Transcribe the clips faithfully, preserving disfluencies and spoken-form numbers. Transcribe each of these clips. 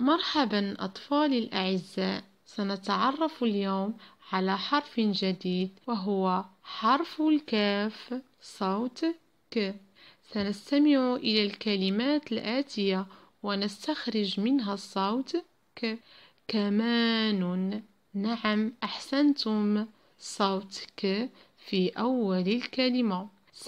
مرحبا أطفالي الأعزاء، سنتعرف اليوم على حرف جديد وهو حرف الكاف صوت ك. سنستمع إلى الكلمات الآتية ونستخرج منها الصوت ك. كمان، نعم أحسنتم، صوت ك في أول الكلمة.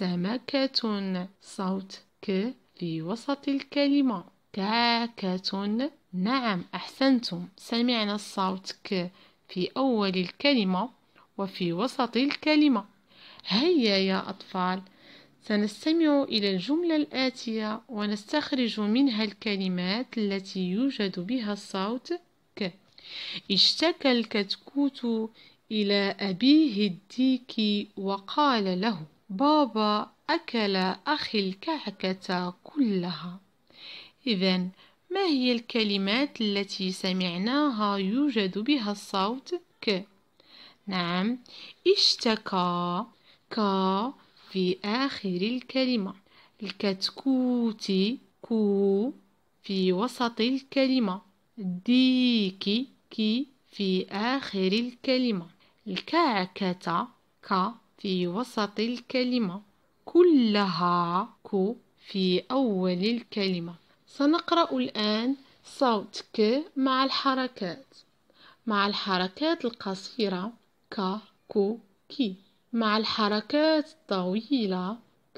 سمكة، صوت ك في وسط الكلمة. كعكة، نعم أحسنتم، سمعنا الصوت ك في أول الكلمة وفي وسط الكلمة. هيا يا أطفال، سنستمع إلى الجملة الآتية ونستخرج منها الكلمات التي يوجد بها الصوت ك. اشتكى الكتكوت إلى أبيه الديك وقال له: بابا أكل أخي الكعكة كلها. إذن ما هي الكلمات التي سمعناها يوجد بها الصوت ك؟ نعم، اشتكى ك في آخر الكلمة. الكتكوت كو في وسط الكلمة. الديك كي في آخر الكلمة. الكعكة ك في وسط الكلمة. كلها كو في أول الكلمة. سنقرأ الآن صوت ك مع الحركات. مع الحركات القصيرة ك كو كي. مع الحركات الطويلة ك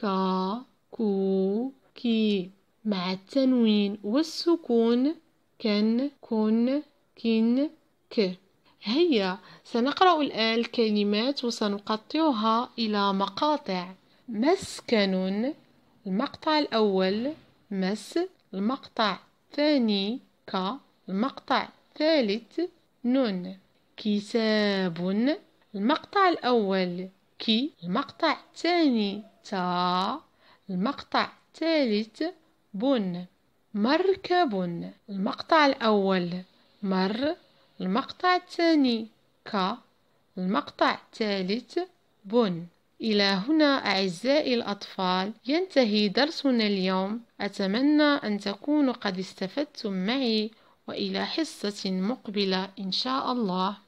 كو كي. مع التنوين والسكون كن كن كن ك. هيا سنقرأ الآن الكلمات وسنقطعها إلى مقاطع. مسكن، المقطع الأول مس. المقطع الثاني ك. المقطع الثالث نون. كتاب، المقطع الأول كي. المقطع الثاني تا. المقطع الثالث بن. مركب، المقطع الأول مر. المقطع الثاني ك. المقطع الثالث بن. إلى هنا أعزائي الأطفال ينتهي درسنا اليوم. أتمنى أن تكونوا قد استفدتم معي، وإلى حصة مقبلة إن شاء الله.